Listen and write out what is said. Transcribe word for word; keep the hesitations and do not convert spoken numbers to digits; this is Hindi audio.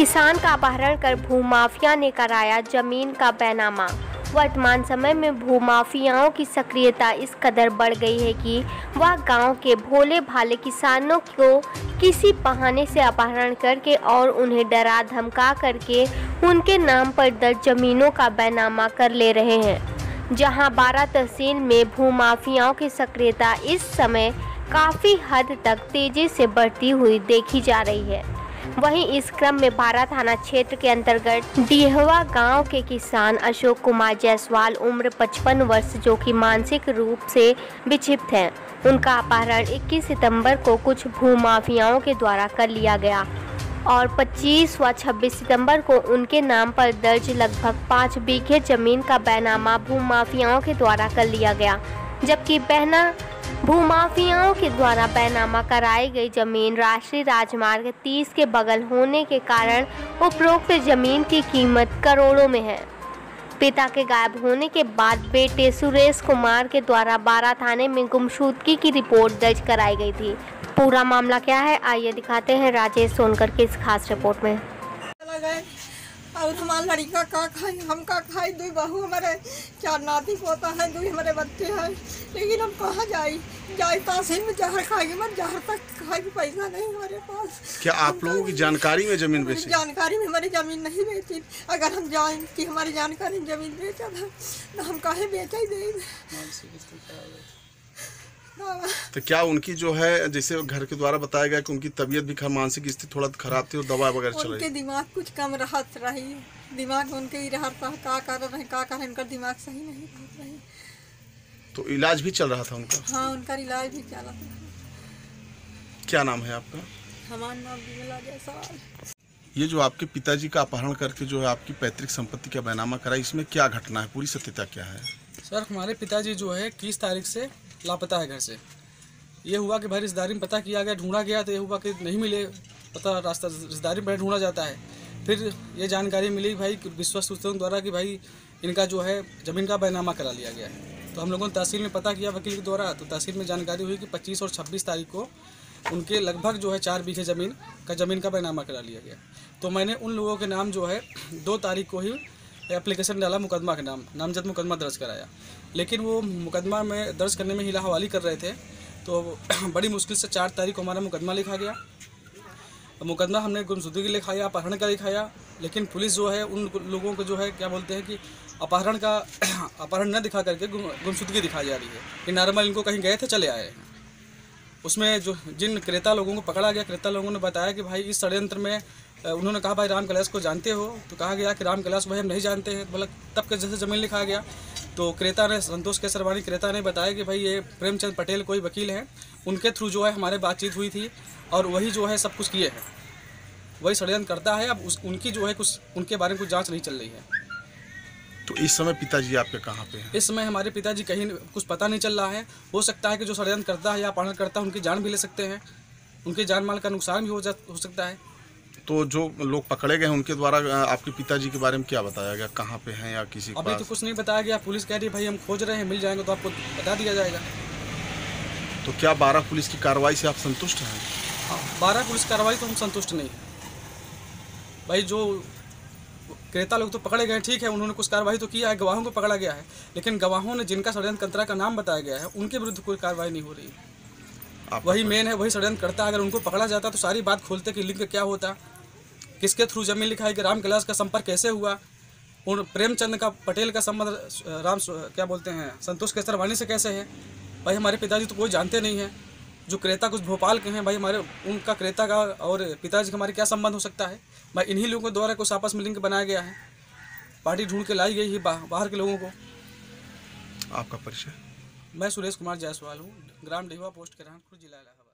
किसान का अपहरण कर भूमाफिया ने कराया जमीन का बैनामा। वर्तमान समय में भूमाफियाओं की सक्रियता इस कदर बढ़ गई है कि वह गांव के भोले भाले किसानों को किसी बहाने से अपहरण करके और उन्हें डरा धमका करके उनके नाम पर दर्ज जमीनों का बैनामा कर ले रहे हैं। जहां बारह तहसील में भूमाफियाओं की सक्रियता इस समय काफ़ी हद तक तेजी से बढ़ती हुई देखी जा रही है। वहीं इस क्रम में बारा थाना क्षेत्र के अंतर्गत डीहवा गांव के किसान अशोक कुमार जायसवाल उम्र पचपन वर्ष जो कि मानसिक रूप से विक्षिप्त हैं, उनका अपहरण इक्कीस सितंबर को कुछ भूमाफियाओं के द्वारा कर लिया गया और पच्चीस व छब्बीस सितंबर को उनके नाम पर दर्ज लगभग पाँच बीघे जमीन का बैनामा भूमाफियाओं के द्वारा कर लिया गया। जबकि बहना भूमाफियाओं के द्वारा बैनामा कराई गई जमीन राष्ट्रीय राजमार्ग तीस के बगल होने के कारण उपरोक्त जमीन की कीमत करोड़ों में है। पिता के गायब होने के बाद बेटे सुरेश कुमार के द्वारा बारा थाने में गुमशुदगी की रिपोर्ट दर्ज कराई गई थी। पूरा मामला क्या है, आइए दिखाते हैं राजेश सोनकर की इस खास रिपोर्ट में। और हमारा लड़का का खाई, हम का खाई, दो बहू हमारे, चार नाती पोता है, दो हमारे बच्चे हैं, लेकिन हम कहाँ जाए जाए तहसील में जहर खाएंगे, मत जहर तक खाए पैसा नहीं हमारे पास। क्या आप लोगों की जानकारी में जमीन बेची? जानकारी में हमारी जमीन नहीं बेची। अगर हम जाए कि हमारी जानकारी में जमीन बेचा था तो हम काहे बेचा ही दे। तो क्या उनकी जो है, जैसे घर के द्वारा बताया गया कि उनकी तबीयत भी मानसिक स्थिति थोड़ा खराब थी और दवा वगैरह चल रही? उनके दिमाग कुछ कम रहत रही, दिमाग उनके ही रहता है, का कारण है का कारण उनका दिमाग सही नहीं रहत रही। तो इलाज भी चल रहा था उनका? हाँ, उनका इलाज भी चल रहा था। क्या नाम है आपका? हमारा नाम विमला जायसवाल। ये जो आपके पिताजी का अपहरण करके जो है आपकी पैतृक संपत्ति का बैनामा करा, इसमें क्या घटना है, पूरी सत्यता क्या है? सर, हमारे पिताजी जो है इक्कीस तारीख से लापता है घर से। ये हुआ कि भाई रिश्तेदारी में पता किया गया, ढूंढा गया, तो ये हुआ कि नहीं मिले, पता रास्ता रिश्तेदारी में ढूंढा जाता है। फिर ये जानकारी मिली भाई विश्वस्त सूत्रों द्वारा कि भाई इनका जो है ज़मीन का बैनामा करा लिया गया है। तो हम लोगों ने तहसील में पता किया वकील के द्वारा, तो तहसील में जानकारी हुई कि पच्चीस और छब्बीस तारीख को उनके लगभग जो है चार बीघे ज़मीन का ज़मीन का बैनामा करा लिया गया। तो मैंने उन लोगों के नाम जो है दो तारीख को ही एप्लीकेशन डाला, मुकदमा के नाम नामजद मुकदमा दर्ज कराया। लेकिन वो मुकदमा में दर्ज करने में हिला हवाली कर रहे थे, तो बड़ी मुश्किल से चार तारीख को हमारा मुकदमा लिखा गया। मुकदमा हमने गुमशुदगी लिखाया, अपहरण का लिखाया, लेकिन पुलिस जो है उन लोगों को जो है क्या बोलते हैं कि अपहरण का अपहरण न दिखा करके गुमशुदगी दिखाई जा रही है कि नॉर्मल इनको कहीं गए थे चले आए हैं। उसमें जो जिन क्रेता लोगों को पकड़ा गया, क्रेता लोगों ने बताया कि भाई इस षड्यंत्र में उन्होंने कहा भाई राम कैलाश को जानते हो? तो कहा गया कि राम कैलाश भाई हम नहीं जानते हैं। बोला तब के जैसे ज़मीन लिखा गया, तो क्रेता ने, संतोष केसरवानी क्रेता ने बताया कि भाई ये प्रेमचंद पटेल कोई वकील हैं, उनके थ्रू जो है हमारे बातचीत हुई थी और वही जो है सब कुछ किए हैं, वही षड्यंत्र करता है। अब उस उनकी जो है कुछ उनके बारे में कुछ जाँच नहीं चल रही है। तो इस समय पिताजी आपके कहाँ पे हैं? इस समय हमारे पिताजी कहीं कुछ पता नहीं चल रहा है। हो सकता है कि जो षड्यंत्र करता है या अपहरण करता है उनकी जान भी ले सकते हैं, उनके जान माल का नुकसान भी हो जा हो सकता है। तो जो लोग पकड़े गए हैं उनके द्वारा आपके पिताजी के बारे में क्या बताया गया, कहाँ पे हैं या किसी अभी तो कुछ नहीं बताया गया। पुलिस कह रही है भाई हम खोज रहे हैं, मिल जाएंगे तो आपको बता दिया जाएगा। तो क्या बारह पुलिस की कार्रवाई से आप संतुष्ट हैं? हाँ, बारह पुलिस कार्रवाई तो हम संतुष्ट नहीं है भाई। जो क्रेता लोग तो पकड़े गए, ठीक है, उन्होंने कुछ कार्रवाई तो किया है, गवाहों को पकड़ा गया है, लेकिन गवाहों ने जिनका षड्यंत्र का नाम बताया गया है उनके विरुद्ध कोई कार्रवाई नहीं हो रही। वही मेन है, वही षड्यंत्र करता। अगर उनको पकड़ा जाता तो सारी बात खोलते कि लिंक क्या होता, किसके थ्रू जमीन लिखा है, कि राम कैलाश का संपर्क कैसे हुआ, उन प्रेमचंद का पटेल का संबंध राम क्या बोलते हैं संतोष केसरवानी से कैसे है। भाई हमारे पिताजी तो कोई जानते नहीं हैं। जो क्रेता कुछ भोपाल के हैं, भाई हमारे उनका क्रेता का और पिताजी का हमारे क्या संबंध हो सकता है? भाई इन्हीं लोगों के द्वारा कुछ आपस में लिंक बनाया गया है, पार्टी ढूंढ के लाई गई है बाहर के लोगों को। आपका परिचय? मैं सुरेश कुमार जायसवाल हूँ, ग्राम डेहवा पोस्ट के खुर्द जिला इलाहाबाद।